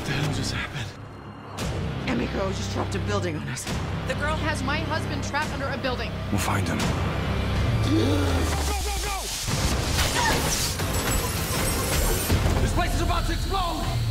the hell just happened? Emiko just dropped a building on us. The girl has my husband trapped under a building. We'll find him. This place is about to explode!